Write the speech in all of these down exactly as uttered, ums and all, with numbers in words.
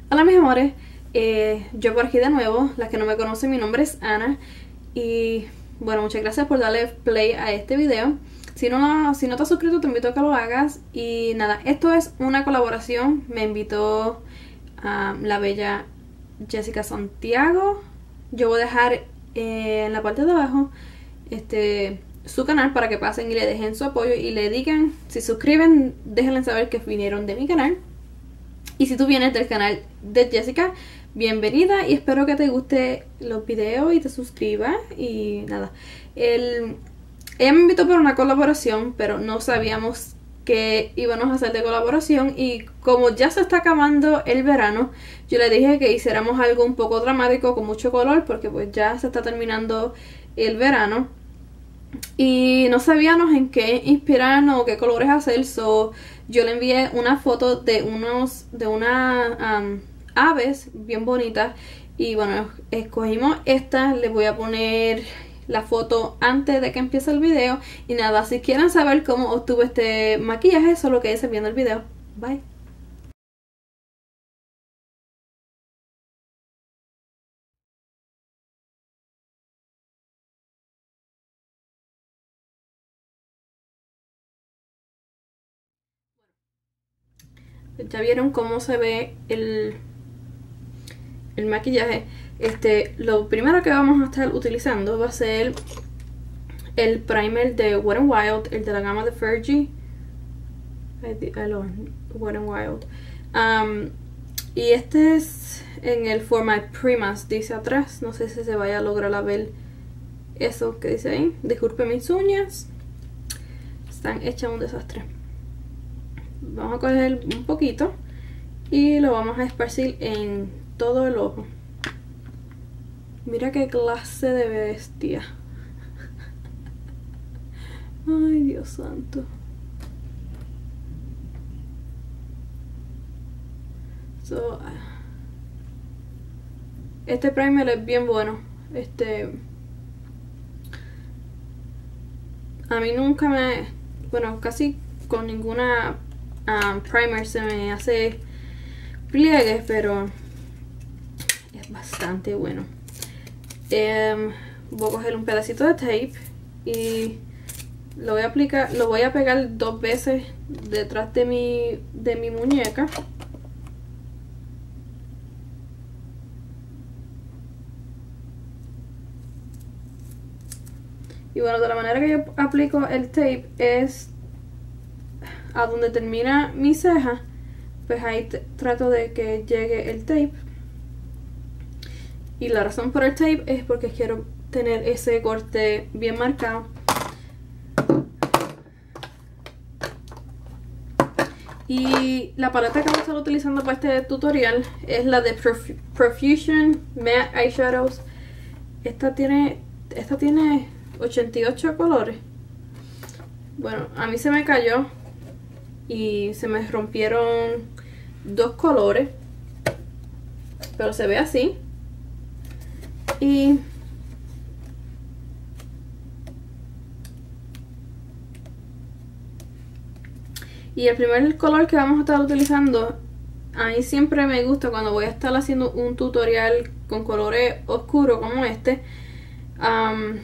Hola mis amores, eh, yo por aquí de nuevo. Las que no me conocen, mi nombre es Ana. Y bueno, muchas gracias por darle play a este video. Si no, si no te has suscrito, te invito a que lo hagas. Y nada, esto es una colaboración. Me invitó a la bella Jessica Santiago. Yo voy a dejar eh, en la parte de abajo este su canal para que pasen y le dejen su apoyo y le digan, si suscriben, déjenle saber que vinieron de mi canal. Y si tú vienes del canal de Jessica, bienvenida y espero que te guste los videos y te suscribas. Y nada, el, ella me invitó para una colaboración, pero no sabíamos que íbamos a hacer de colaboración. Y como ya se está acabando el verano, yo le dije que hiciéramos algo un poco dramático con mucho color, porque pues ya se está terminando el verano y no sabíamos en qué inspirarnos o qué colores hacer. So yo le envié una foto de unos de unas um, aves bien bonitas y bueno, escogimos esta. Les voy a poner la foto antes de que empiece el video. Y nada, si quieren saber cómo obtuve este maquillaje, solo quédense viendo el video. Bye. Ya vieron cómo se ve el, el maquillaje. Este, lo primero que vamos a estar utilizando va a ser el primer de Wet n Wild, el de la gama de Fergie. Wet n Wild. Um, y este es en el format Primas, dice atrás. No sé si se vaya a lograr a ver eso que dice ahí. Disculpen mis uñas, están hechas un desastre. Vamos a coger un poquito y lo vamos a esparcir en todo el ojo. Mira qué clase de bestia. Ay, Dios santo. So, este primer es bien bueno. Este, a mí nunca me, bueno, casi con ninguna um, primer se me hace pliegues, pero es bastante bueno. Um, voy a coger un pedacito de tape y lo voy a aplicar, lo voy a pegar dos veces detrás de mi de mi muñeca. Y bueno, de la manera que yo aplico el tape es a donde termina mi ceja, pues ahí trato de que llegue el tape. Y la razón por el tape es porque quiero tener ese corte bien marcado. Y la paleta que voy a estar utilizando para este tutorial es la de Prof Profusion Matte Eyeshadows. Esta tiene, esta tiene ochenta y ocho colores. Bueno, a mí se me cayó y se me rompieron dos colores, pero se ve así. Y y el primer color que vamos a estar utilizando, a mí siempre me gusta cuando voy a estar haciendo un tutorial con colores oscuros como este, um,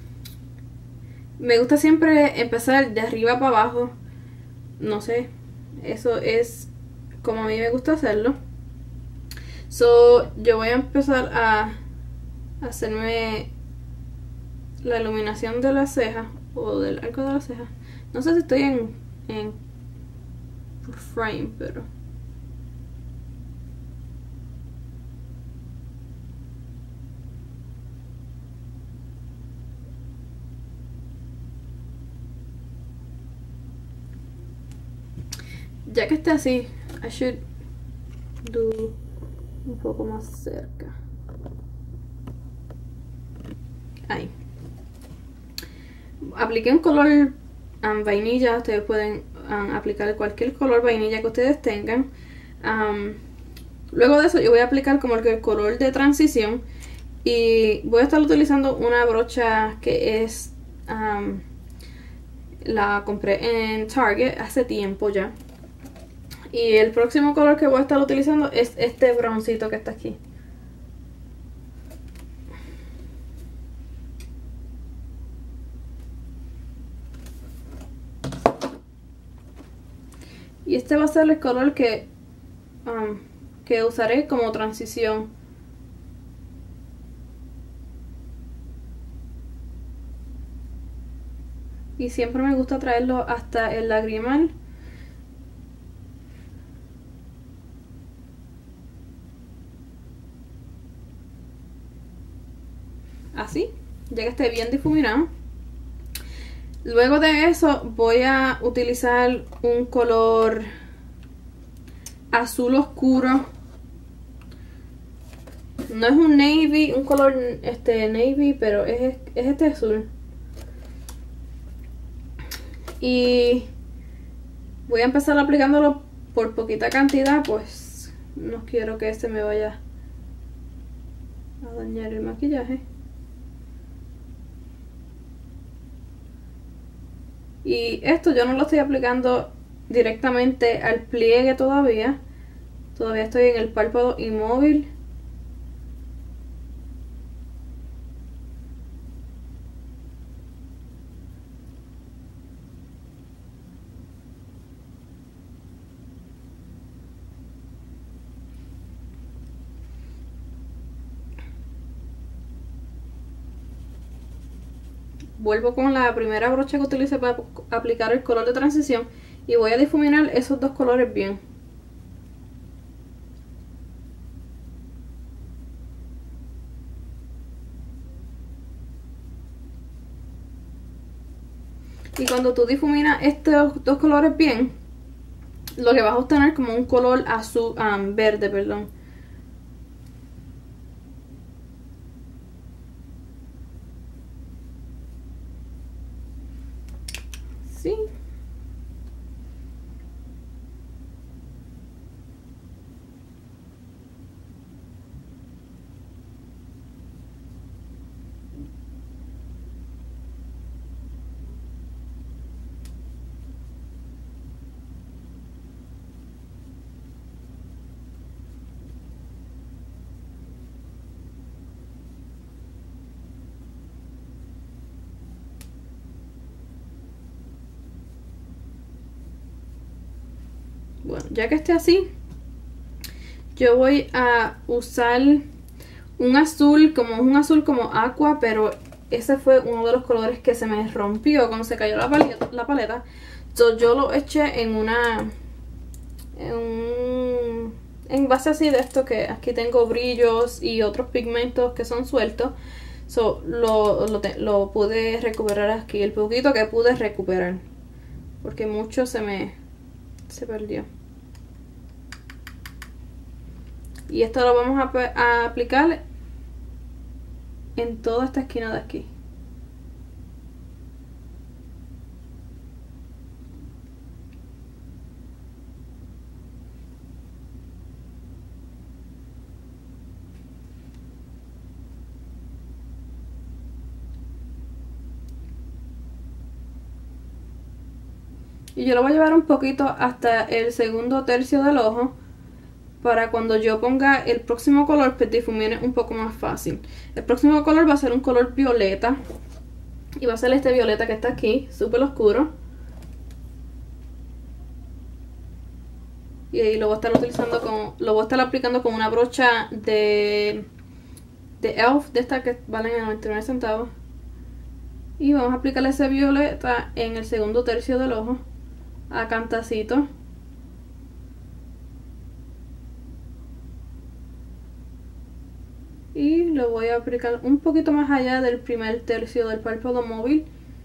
me gusta siempre empezar de arriba para abajo. No sé, eso es como a mí me gusta hacerlo. So, yo voy a empezar a hacerme la iluminación de la ceja o del arco de la ceja. No sé si estoy en, en frame, pero ya que esté así, I should do un poco más cerca. Ahí. Apliqué un color um, vainilla. Ustedes pueden um, aplicar cualquier color vainilla que ustedes tengan. Um, luego de eso yo voy a aplicar como el, el color de transición. Y voy a estar utilizando una brocha que es... Um, la compré en Target hace tiempo ya. Y el próximo color que voy a estar utilizando es este broncito que está aquí. Y este va a ser el color que, um, que usaré como transición. Y siempre me gusta traerlo hasta el lagrimal. Así, ya que esté bien difuminado. Luego de eso voy a utilizar un color azul oscuro. No es un navy, un color este navy, pero es, es este azul. Y voy a empezar aplicándolo por poquita cantidad, pues no quiero que este me vaya a dañar el maquillaje. Y esto yo no lo estoy aplicando directamente al pliegue todavía. Todavía estoy en el párpado inmóvil. Vuelvo con la primera brocha que utilicé para aplicar el color de transición y voy a difuminar esos dos colores bien. Y cuando tú difuminas estos dos colores bien, lo que vas a obtener como un color azul, um, verde, perdón. Sí. Bueno, ya que esté así, yo voy a usar un azul, como un azul como aqua, pero ese fue uno de los colores que se me rompió cuando se cayó la paleta. La paleta. So, yo lo eché en una en un envase así de esto, que aquí tengo brillos y otros pigmentos que son sueltos. So, lo, lo, te, lo pude recuperar aquí, el poquito que pude recuperar, porque mucho se me se perdió. Y esto lo vamos a, a aplicar en toda esta esquina de aquí. Y yo lo voy a llevar un poquito hasta el segundo tercio del ojo, para cuando yo ponga el próximo color, pues difumine un poco más fácil. El próximo color va a ser un color violeta. Y va a ser este violeta que está aquí, súper oscuro. Y ahí lo voy a estar utilizando con, lo voy a estar aplicando con una brocha de, de E L F, de estas que valen a noventa y nueve centavos. Y vamos a aplicarle ese violeta en el segundo tercio del ojo, a cantacito. Y lo voy a aplicar un poquito más allá del primer tercio del párpado móvil.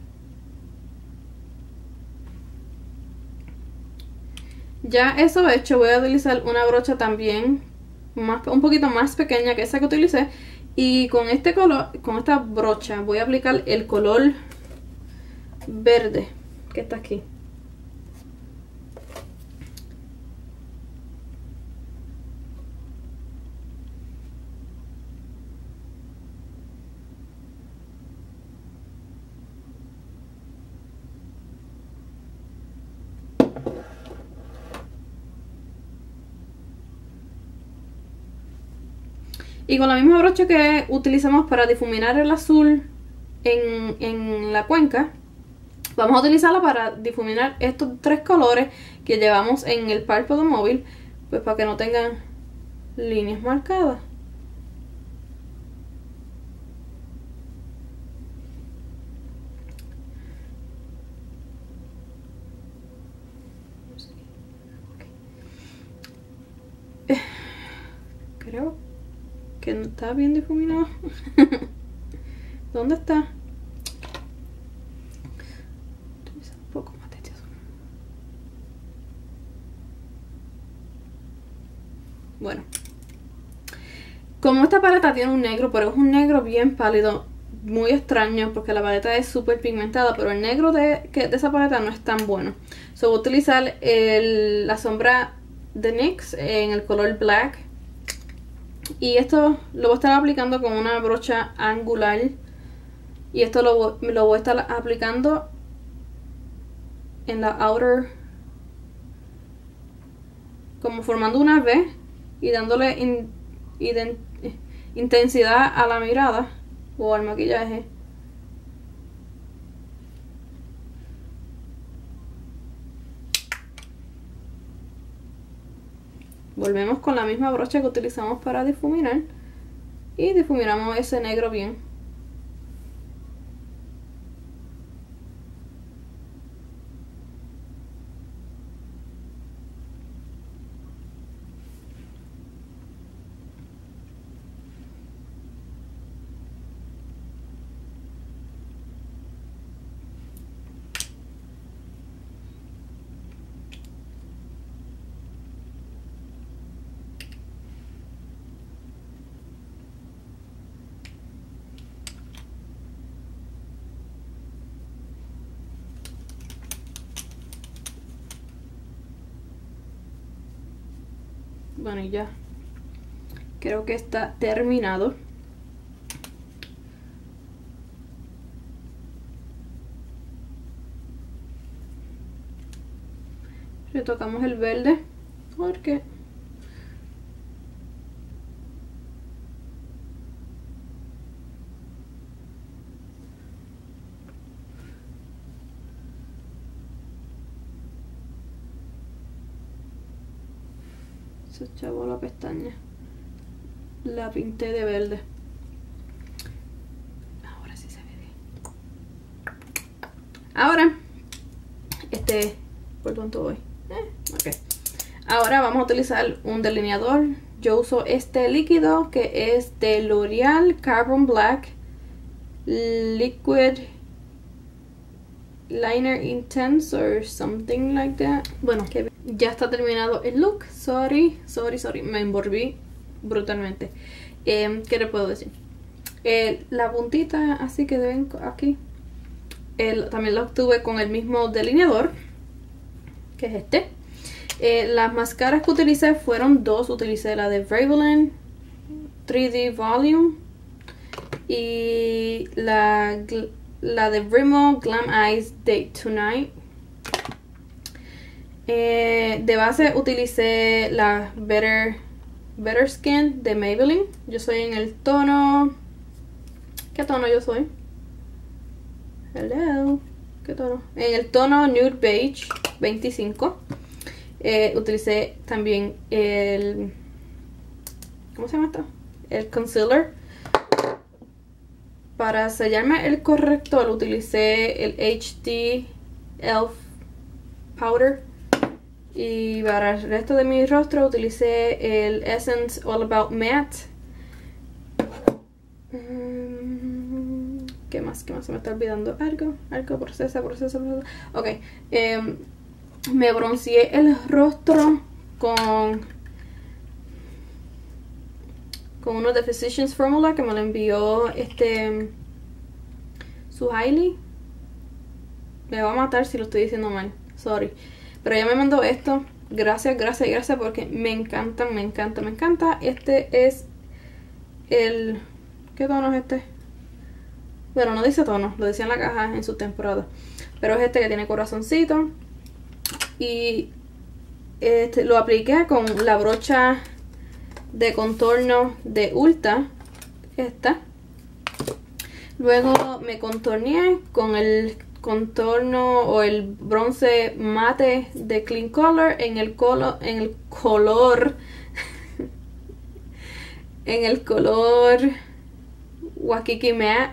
Ya eso hecho, voy a utilizar una brocha también más, un poquito más pequeña que esa que utilicé, y con este color, con esta brocha voy a aplicar el color verde que está aquí. Y con la misma brocha que utilizamos para difuminar el azul en, en la cuenca, vamos a utilizarla para difuminar estos tres colores que llevamos en el párpado móvil, pues para que no tengan líneas marcadas. Creo que no está bien difuminado. ¿Dónde está? Utilizar un poco más de este azul. Bueno, como esta paleta tiene un negro, pero es un negro bien pálido, muy extraño porque la paleta es súper pigmentada, pero el negro de, que, de esa paleta no es tan bueno. So voy a utilizar el, la sombra de N Y X en el color Black. Y esto lo voy a estar aplicando con una brocha angular. Y esto lo, lo voy a estar aplicando en la outer, como formando una V y dándole in, in, intensidad a la mirada o al maquillaje. Volvemos con la misma brocha que utilizamos para difuminar y difuminamos ese negro bien. Bueno, y ya creo que está terminado. Retocamos el verde porque se chavó la pestaña, la pinté de verde. Ahora sí se ve bien. Ahora este, ¿por cuánto voy? Eh, ok. Ahora vamos a utilizar un delineador. Yo uso este líquido que es de L'Oreal Carbon Black Liquid Liner Intense or something like that. Bueno, que ya está terminado el look. Sorry, sorry, sorry. Me envolví brutalmente. Eh, ¿Qué le puedo decir? Eh, la puntita así que ven aquí. El, también la obtuve con el mismo delineador, que es este. Eh, las máscaras que utilicé fueron dos. Utilicé la de Revlon tres D Volume y la, la de Rimmel Glam Eyes Date Tonight. Eh, de base utilicé la Better, Better Skin de Maybelline. Yo soy en el tono... ¿Qué tono yo soy? Hello. ¿Qué tono? En el tono Nude Beige veinticinco. Eh, utilicé también el... ¿Cómo se llama esto? El concealer. Para sellarme el corrector utilicé el H D Elf Powder. Y para el resto de mi rostro utilicé el Essence All About Matte. ¿Qué más? ¿Qué más? Se me está olvidando algo. Algo, procesa, procesa, procesa. Ok. Eh, me bronceé el rostro con... Con uno de Physicians Formula que me lo envió este... Suhaili. Me va a matar si lo estoy diciendo mal. Sorry. Pero ella me mandó esto. Gracias, gracias, gracias porque me encanta, me encanta, me encanta. Este es el... ¿Qué tono es este? Bueno, no dice tono, lo decía en la caja en su temporada. Pero es este que tiene corazoncito. Y este, lo apliqué con la brocha de contorno de Ulta, esta. Luego me contorneé con el contorno o el bronce mate de Clean Color en el, colo, en el color en el color Waikiki Matte.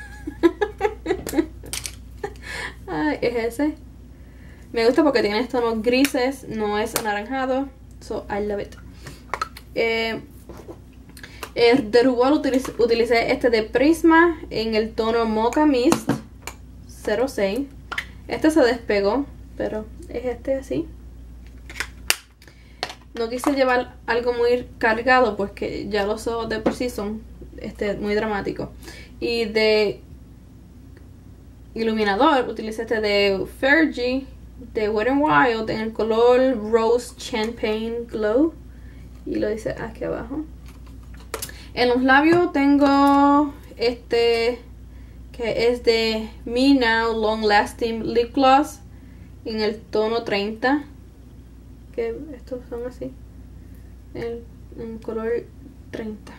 Ay, es ese. Me gusta porque tiene tonos grises, no es anaranjado. So I love it. Eh, el de rubor utilicé, utilicé este de Prisma en el tono Mocha Mist cero seis. Este se despegó, pero es este así. No quise llevar algo muy cargado porque ya los ojos de por sí son este, muy dramáticos. Y de iluminador utilicé este de Fergie de Wet n Wild en el color Rose Champagne Glow. Y lo dice aquí abajo. En los labios tengo este que es de Me Now Long Lasting Lip Gloss en el tono treinta. Que estos son así. En, en color treinta.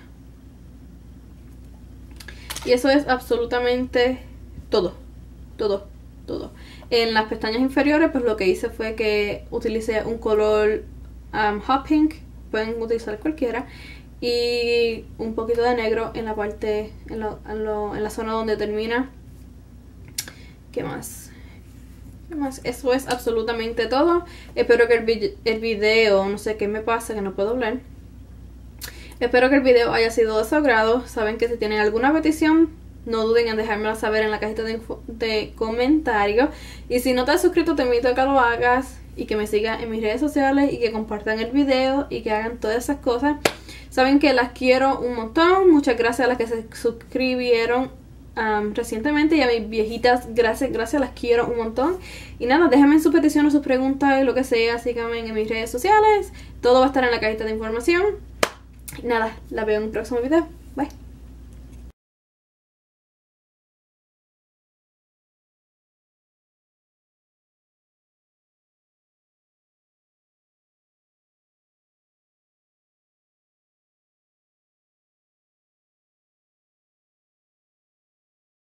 Y eso es absolutamente todo. Todo. Todo. En las pestañas inferiores, pues lo que hice fue que utilicé un color um, hot pink. Pueden utilizar cualquiera. Y un poquito de negro en la parte, en, lo, en, lo, en la zona donde termina. ¿Qué más? ¿Qué más? Eso es absolutamente todo. Espero que el, vi el video, no sé qué me pasa, que no puedo hablar. Espero que el video haya sido de su agrado. Saben que si tienen alguna petición, no duden en dejármela saber en la cajita de, de comentarios. Y si no te has suscrito, te invito a que lo hagas y que me sigan en mis redes sociales y que compartan el video y que hagan todas esas cosas. Saben que las quiero un montón. Muchas gracias a las que se suscribieron um, recientemente. Y a mis viejitas, gracias, gracias, las quiero un montón. Y nada, déjenme sus peticiones, sus preguntas, lo que sea. Síganme en mis redes sociales. Todo va a estar en la cajita de información. Y nada, la veo en un próximo video.